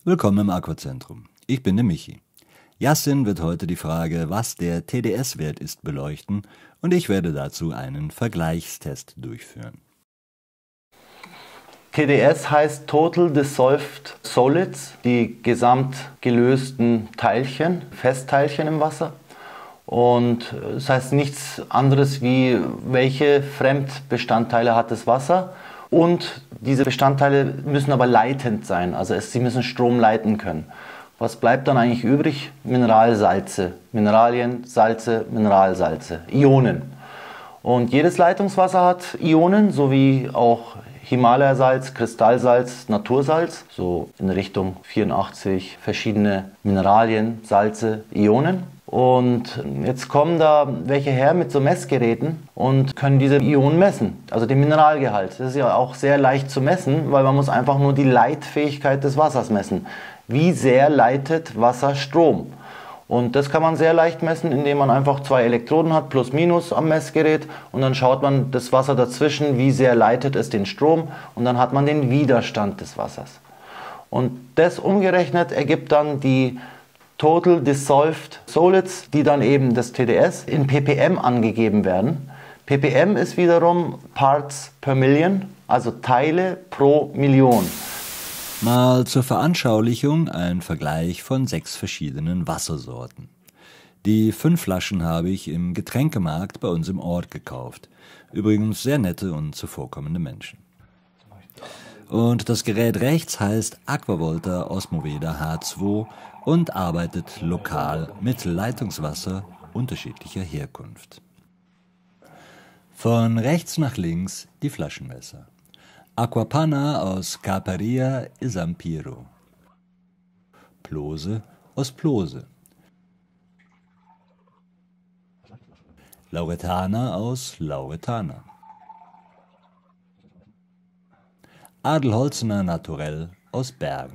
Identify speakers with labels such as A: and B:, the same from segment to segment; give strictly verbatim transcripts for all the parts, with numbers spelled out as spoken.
A: Willkommen im Aquazentrum. Ich bin der Michi. Yassin wird heute die Frage, was der T D S-Wert ist, beleuchten und ich werde dazu einen Vergleichstest durchführen.
B: T D S heißt Total Dissolved Solids, die gesamt gelösten Teilchen, Festteilchen im Wasser. Und das heißt nichts anderes wie, welche Fremdbestandteile hat das Wasser. Und diese Bestandteile müssen aber leitend sein, also es, sie müssen Strom leiten können. Was bleibt dann eigentlich übrig? Mineralsalze, Mineralien, Salze, Mineralsalze, Ionen. Und jedes Leitungswasser hat Ionen, sowie auch Himalaya-Salz, Kristallsalz, Natursalz, so in Richtung vierundachtzig verschiedene Mineralien, Salze, Ionen. Und jetzt kommen da welche her mit so Messgeräten und können diese Ionen messen, also den Mineralgehalt. Das ist ja auch sehr leicht zu messen, weil man muss einfach nur die Leitfähigkeit des Wassers messen. Wie sehr leitet Wasser Strom? Und das kann man sehr leicht messen, indem man einfach zwei Elektroden hat, plus minus am Messgerät, und dann schaut man das Wasser dazwischen, wie sehr leitet es den Strom, und dann hat man den Widerstand des Wassers. Und das umgerechnet ergibt dann die Total Dissolved Solids, die dann eben das T D S in ppm angegeben werden. ppm ist wiederum Parts per Million, also Teile pro Million.
A: Mal zur Veranschaulichung ein Vergleich von sechs verschiedenen Wassersorten. Die fünf Flaschen habe ich im Getränkemarkt bei uns im Ort gekauft. Übrigens sehr nette und zuvorkommende Menschen. Und das Gerät rechts heißt Aquavolta Osmoveda H zwei und arbeitet lokal mit Leitungswasser unterschiedlicher Herkunft. Von rechts nach links die Flaschenmesser. Aquapanna aus Carparia Esampiro. Plose aus Plose. Lauretana aus Lauretana. Adelholzener Naturell aus Bergen.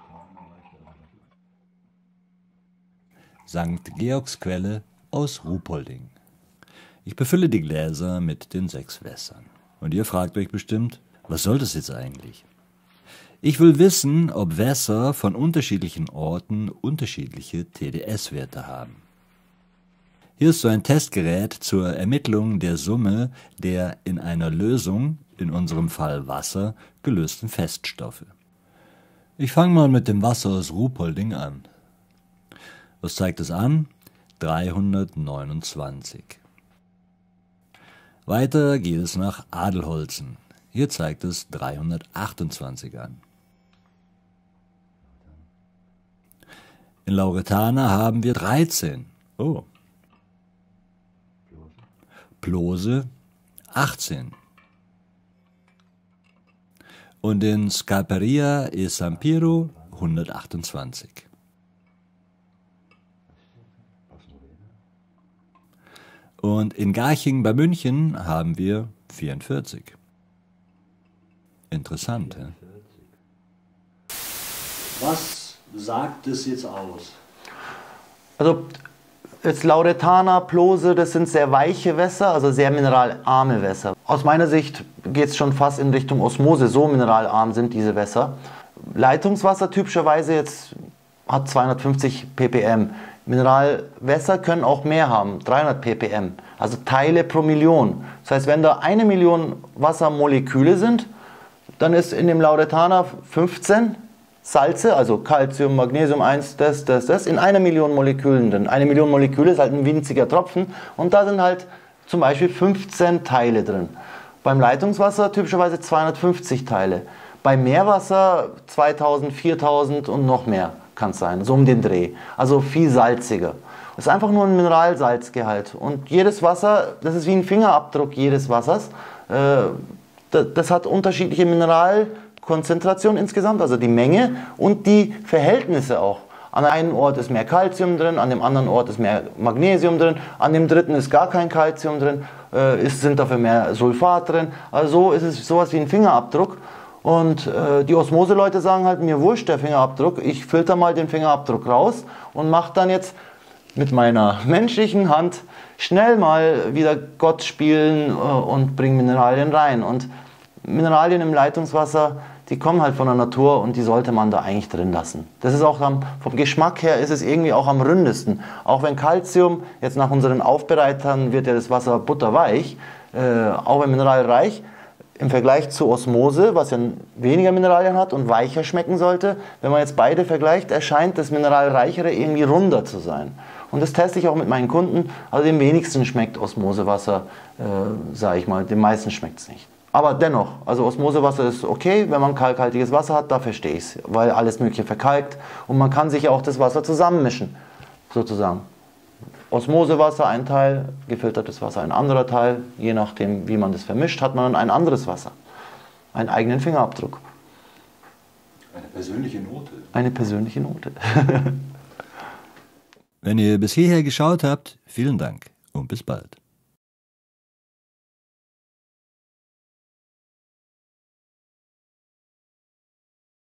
A: Sankt Georgsquelle aus Ruhpolding. Ich befülle die Gläser mit den sechs Wässern. Und ihr fragt euch bestimmt, was soll das jetzt eigentlich? Ich will wissen, ob Wässer von unterschiedlichen Orten unterschiedliche T D S-Werte haben. Hier ist so ein Testgerät zur Ermittlung der Summe der in einer Lösung, in unserem Fall Wasser, gelösten Feststoffe. Ich fange mal mit dem Wasser aus Ruhpolding an. Was zeigt es an? dreihundertneunundzwanzig. Weiter geht es nach Adelholzen. Hier zeigt es dreihundertachtundzwanzig an. In Lauretana haben wir dreizehn. Oh. Plose achtzehn. Und in Scarparia Esampiro hundertachtundzwanzig. Und in Garching bei München haben wir vierundvierzig. Interessant, hä? Was sagt es jetzt aus?
B: Also jetzt Lauretana, Plose, das sind sehr weiche Wässer, also sehr mineralarme Wässer. Aus meiner Sicht geht es schon fast in Richtung Osmose, so mineralarm sind diese Wässer. Leitungswasser typischerweise jetzt hat zweihundertfünfzig ppm. Mineralwässer können auch mehr haben, dreihundert ppm, also Teile pro Million. Das heißt, wenn da eine Million Wassermoleküle sind, dann ist in dem Lauretana fünfzehn Salze, also Calcium, Magnesium eins, das, das, das, in einer Million Molekülen drin. Eine Million Moleküle ist halt ein winziger Tropfen und da sind halt zum Beispiel fünfzehn Teile drin. Beim Leitungswasser typischerweise zweihundertfünfzig Teile. Bei Meerwasser zweitausend, viertausend und noch mehr kann es sein, so um den Dreh. Also viel salziger. Das ist einfach nur ein Mineralsalzgehalt. Und jedes Wasser, das ist wie ein Fingerabdruck jedes Wassers. Das hat unterschiedliche Mineralkonzentrationen insgesamt, also die Menge und die Verhältnisse auch. An einem Ort ist mehr Calcium drin, an dem anderen Ort ist mehr Magnesium drin, an dem dritten ist gar kein Calcium drin, äh, ist, sind dafür mehr Sulfat drin. Also so ist es sowas wie ein Fingerabdruck. Und äh, die Osmose-Leute sagen halt, mir wurscht der Fingerabdruck, ich filter mal den Fingerabdruck raus und mache dann jetzt mit meiner menschlichen Hand schnell mal wieder Gott spielen äh, und bringe Mineralien rein. Und Mineralien im Leitungswasser, die kommen halt von der Natur und die sollte man da eigentlich drin lassen. Das ist auch am, vom Geschmack her ist es irgendwie auch am ründesten. Auch wenn Calcium, jetzt nach unseren Aufbereitern wird ja das Wasser butterweich, äh, auch wenn mineralreich, im Vergleich zu Osmose, was ja weniger Mineralien hat und weicher schmecken sollte, wenn man jetzt beide vergleicht, erscheint das Mineralreichere irgendwie runder zu sein. Und das teste ich auch mit meinen Kunden. Also dem wenigsten schmeckt Osmosewasser, äh, sage ich mal, dem meisten schmeckt es nicht. Aber dennoch, also Osmosewasser ist okay, wenn man kalkhaltiges Wasser hat, da verstehe ich es, weil alles Mögliche verkalkt und man kann sich ja auch das Wasser zusammenmischen, sozusagen. Osmosewasser ein Teil, gefiltertes Wasser ein anderer Teil, je nachdem wie man das vermischt, hat man dann ein anderes Wasser, einen eigenen Fingerabdruck.
A: Eine persönliche Note.
B: Eine persönliche Note.
A: Wenn ihr bis hierher geschaut habt, vielen Dank und bis bald.